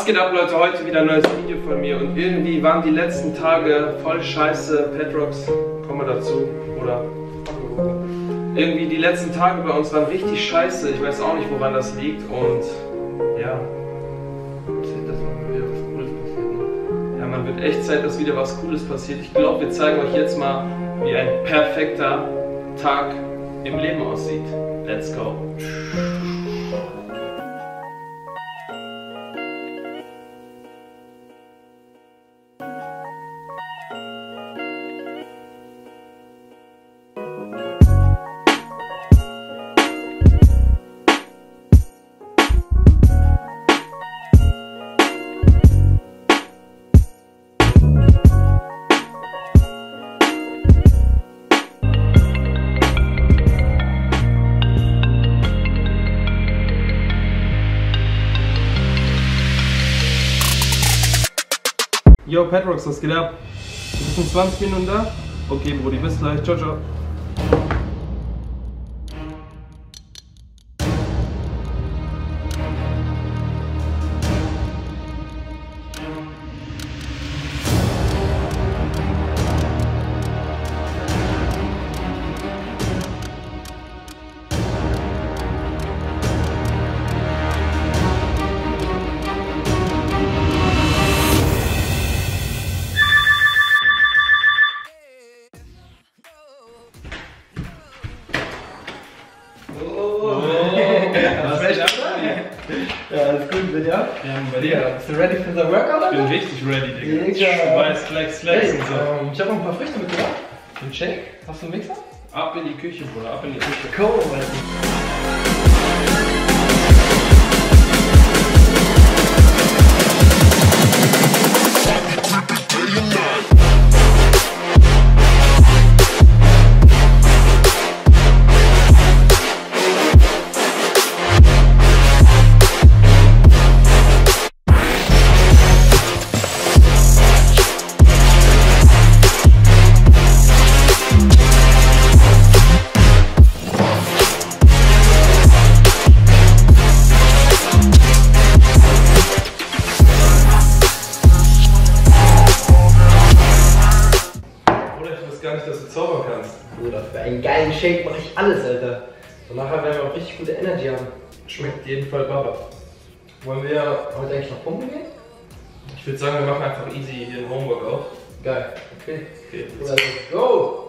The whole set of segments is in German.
geht ab, Leute? Heute wieder ein neues Video von mir und irgendwie waren die letzten Tage voll scheiße. Petrox, kommen wir dazu, oder? Irgendwie die letzten Tage bei uns waren richtig scheiße. Ich weiß auch nicht, woran das liegt und ja. Ja, man wird echt Zeit, dass wieder was Cooles passiert. Ich glaube, wir zeigen euch jetzt mal, wie ein perfekter Tag im Leben aussieht. Let's go. Yo, Petrox, was geht ab? Du bist in 20 Minuten da? Okay, Brudi, bis gleich. Ciao, ciao. Ja, alles gut, bin ja? Ja, bei dir. Bist du ready für the workout? Ich bin richtig ready, Digga. Du weißt, Flex und so. Ich hab noch ein paar Früchte mitgebracht. Ein Shake. Hast du einen Mixer? Ab in die Küche, Bruder, ab in die Küche. Cool. Gar nicht, dass du zaubern kannst. Bruder, für einen geilen Shake mache ich alles, Alter. Und nachher werden wir auch richtig gute Energy haben. Schmeckt jeden Fall Baba. Wollen wir heute eigentlich noch pumpen gehen? Ich würde sagen, wir machen einfach easy hier ein Homework auf. Geil. Okay. Let's go!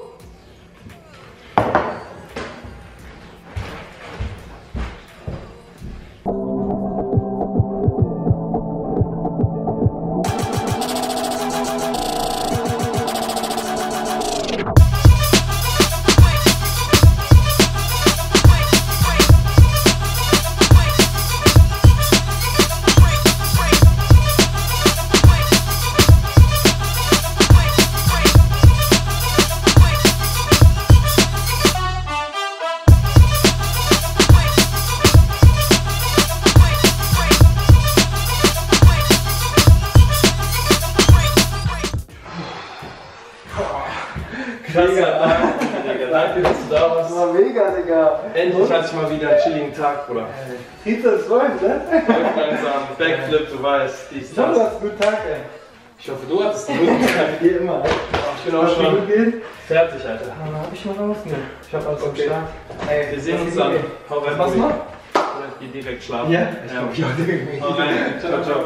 Krasser Tag, Digga. Danke, dass du da warst. Das war mega, Digga. Endlich hatte ich mal wieder einen chilligen Tag, Bruder. Trizeps läuft, ne? Läuft langsam. Backflip, du weißt. Dies, Ich hoffe, du das. hast einen guten Tag, ey. Ich hoffe, du hattest einen guten Tag. Wie immer. Ich bin auch schon fertig, Alter. Hab ich mal raus? Ne. Ich hab alles am Start. Ey, wir sehen uns dann. Hau rein. Was noch? Oder ich geh direkt schlafen. Ja? Ich glaub, direkt. Hau rein. Ciao, ciao.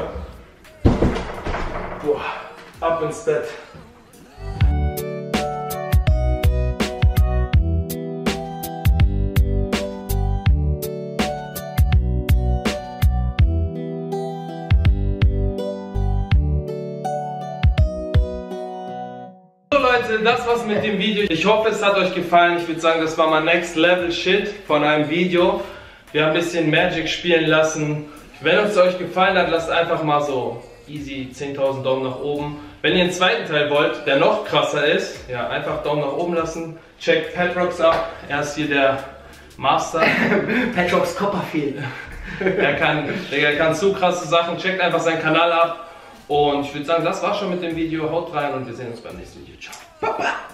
Boah, ab ins Bett. Leute, das war's mit dem Video. Ich hoffe, es hat euch gefallen. Ich würde sagen, das war mal Next Level Shit von einem Video. Wir haben ein bisschen Magic spielen lassen. Wenn es euch gefallen hat, lasst einfach mal so easy 10.000 Daumen nach oben. Wenn ihr einen zweiten Teil wollt, der noch krasser ist, ja, einfach Daumen nach oben lassen. Checkt Petrox ab. Er ist hier der Master. Petrox Copperfield. Er kann zu krasse Sachen. Checkt einfach seinen Kanal ab. Und ich würde sagen, das war's schon mit dem Video. Haut rein und wir sehen uns beim nächsten Video. Ciao.